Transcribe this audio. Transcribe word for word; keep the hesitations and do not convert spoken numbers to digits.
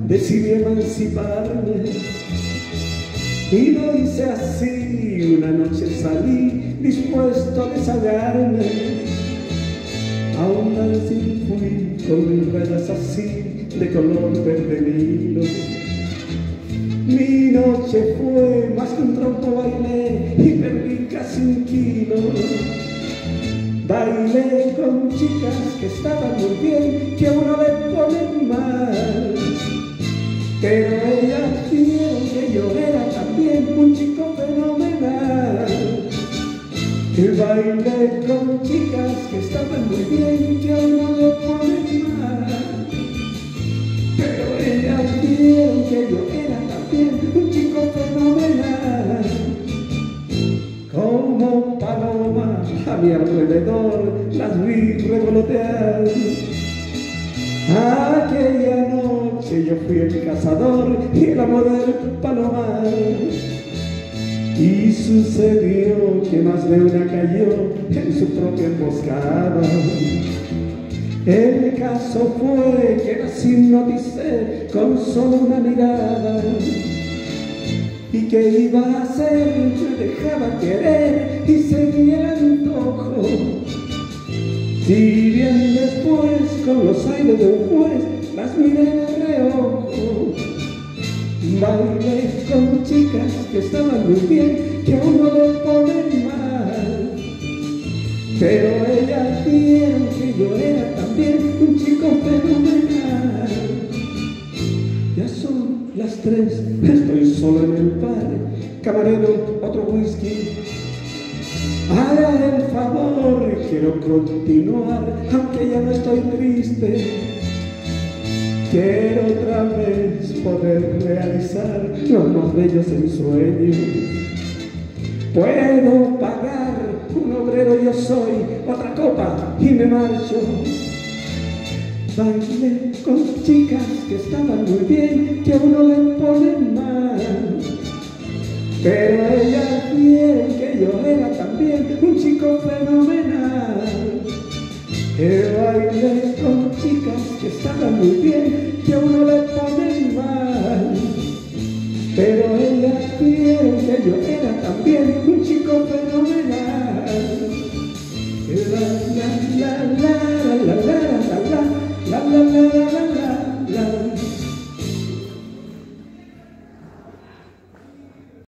decidí emanciparme y lo hice así. Una noche salí dispuesto a desahogarme, a un dancing fui con mis ruedas así de color verde lilo. Mi noche fue más que un trompo, bailé y perdí casi un kilo. Bailé con chicas que estaban muy bien, que a uno le ponen mal, pero ellas vieron que yo era también un chico fenomenal. Y bailé con chicas que estaban muy bien, que a uno le ponen mal, pero ellas vieron que yo era también un chico fenomenal. Como paloma a mi alrededor las vi revolotear. Aquella noche yo fui el cazador y el amor del palomar. Y sucedió que más de una cayó en su propia emboscada. El caso fue que las hipnoticé con solo una mirada. ¿Y qué iba a hacer? Me dejaba querer y seguía el antojo. Si bien después, con los aires de un juez, las miré de reojo. Bailé con chicas que estaban muy bien, que a uno le ponen mal, pero ellas vieron que yo era también un chico fenomenal. Ya son las tres, estoy solo en el bar. Camarero, otro whisky. Haga el favor, quiero continuar, aunque ya no estoy triste. Quiero otra vez poder realizar los más bellos ensueños. Puedo pagar, un obrero yo soy, otra copa y me marcho. Bailé con chicas que estaban muy bien, que a uno le ponen mal, pero ellas vieron que yo era también un chico fenomenal. Que bailé con chicas que estaban muy bien,